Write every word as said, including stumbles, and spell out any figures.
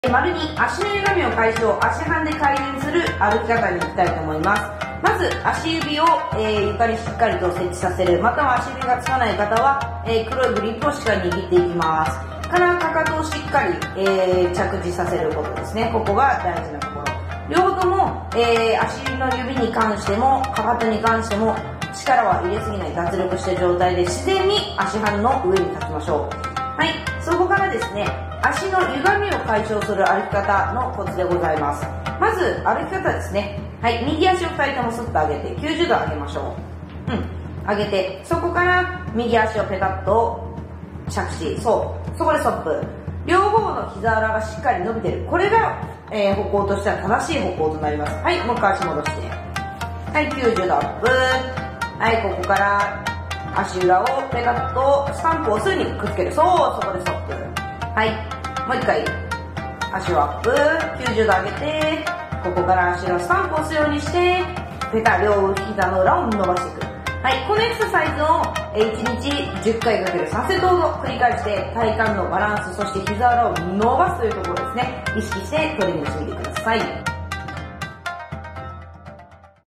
丸に足の歪みを解消、足半で改善する歩き方に行きたいと思います。まず足指を、えー、床にしっかりと設置させる、または足指がつかない方は、えー、黒いグリップをしっかり握っていきます。からかかとをしっかり、えー、着地させることですね。ここが大事なところ。両方とも、えー、足の指に関してもかかとに関しても力は入れすぎない脱力した状態で自然に足半の上に立ちましょう。はい、そこからですね、足の歪みを解消する歩き方のコツでございます。まず歩き方ですね。はい、右足をふたりともスッと上げてきゅうじゅうど上げましょう。うん、上げて、そこから右足をペタッと着地。そう、そこでストップ。両方の膝裏がしっかり伸びてる。これが、えー、歩行としては正しい歩行となります。はい、もう一回足戻して。はい、きゅうじゅうどアップ。はい、ここから足裏をペタッとスタンプをすぐにくっつける。そう、そこでストップ。はい、もう一回足をアップ。きゅうじゅうど上げて、ここから足裏スタンプを押すようにしてペタ、両膝の裏を伸ばしていく。はい、このエクササイズをいちにちじゅっかいかけるさんセットほど繰り返して体幹のバランス、そして膝裏を伸ばすというところですね、意識してトレーニングしてみてください。